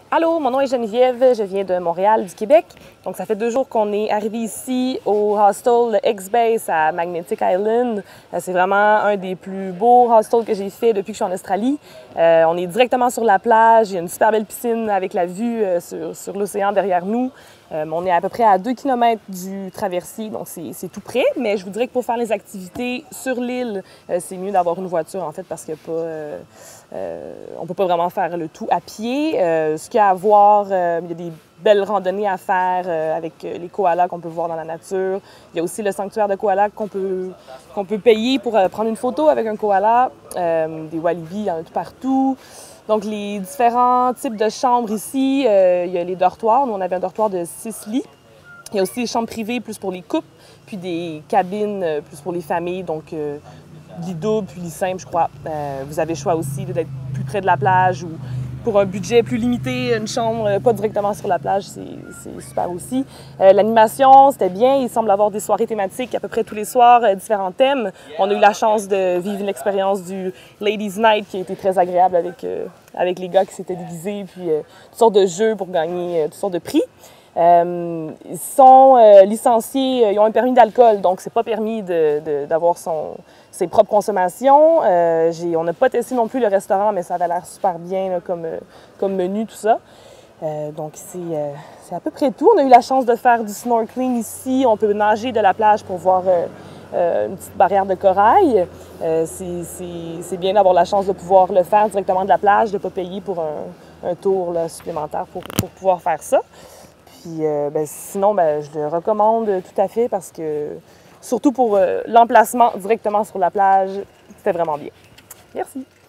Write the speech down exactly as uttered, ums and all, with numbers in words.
Allô, mon nom est Geneviève, je viens de Montréal, du Québec. Donc, ça fait deux jours qu'on est arrivé ici au hostel le X-Base à Magnetic Island. C'est vraiment un des plus beaux hostels que j'ai fait depuis que je suis en Australie. Euh, on est directement sur la plage, il y a une super belle piscine avec la vue euh, sur, sur l'océan derrière nous. Euh, on est à peu près à deux kilomètres du traversier, donc c'est tout près. Mais je vous dirais que pour faire les activités sur l'île, euh, c'est mieux d'avoir une voiture, en fait, parce qu'il n'y a pas... Euh, euh, on ne peut pas vraiment faire le tout à pied. Euh, ce qu'il y a à voir, euh, il y a des belles randonnées à faire euh, avec les koalas qu'on peut voir dans la nature. Il y a aussi le sanctuaire de koalas qu'on peut, qu'on peut payer pour euh, prendre une photo avec un koala. Euh, des walibi, il y en a tout partout. Donc, les différents types de chambres ici, euh, il y a les dortoirs. Nous, on avait un dortoir de six lits. Il y a aussi des chambres privées plus pour les couples, puis des cabines euh, plus pour les familles, donc euh, lit double puis lit simple, je crois. Euh, vous avez le choix aussi d'être plus près de la plage ou pour un budget plus limité, une chambre euh, pas directement sur la plage, c'est super aussi. Euh, L'animation, c'était bien. Il semble avoir des soirées thématiques à peu près tous les soirs, euh, différents thèmes. On a eu la chance de vivre une expérience du Ladies Night qui a été très agréable avec, euh, avec les gars qui s'étaient déguisés, puis euh, toutes sortes de jeux pour gagner euh, toutes sortes de prix. Euh, ils sont euh, licenciés, ils ont un permis d'alcool, donc c'est pas permis d'avoir ses propres consommations. Euh, on n'a pas testé non plus le restaurant, mais ça avait l'air super bien là, comme, comme menu, tout ça. Euh, donc c'est euh, à peu près tout. On a eu la chance de faire du snorkeling ici. On peut nager de la plage pour voir euh, euh, une petite barrière de corail. Euh, c'est bien d'avoir la chance de pouvoir le faire directement de la plage, de ne pas payer pour un, un tour là, supplémentaire pour, pour pouvoir faire ça. Puis, euh, ben, sinon, ben, je le recommande tout à fait parce que, surtout pour euh, l'emplacement directement sur la plage, c'était vraiment bien. Merci.